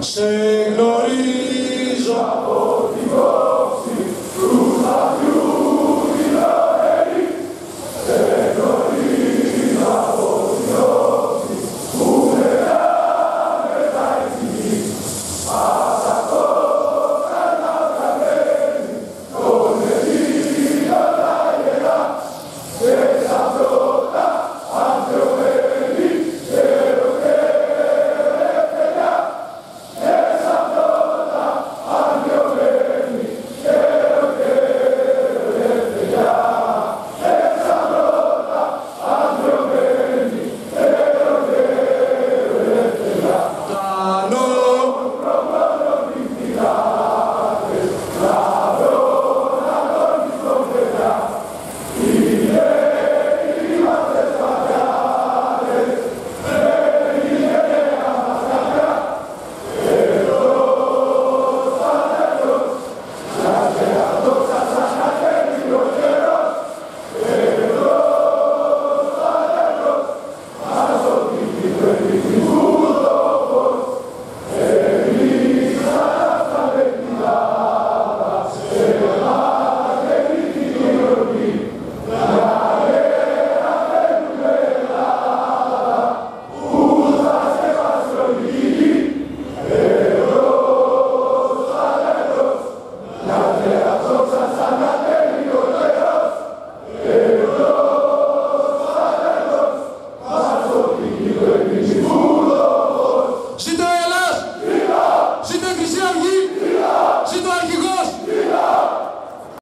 Σε γνωρίζω από την κόψη του χαδιού την αέρη. Σε γνωρίζω από την κόψη που μελάνε τα ηθική. Ας αυτό καταλαβαίνει τον Ελλήνα τα γερά και στα πρώτα ανθρωπέλη και Thank you.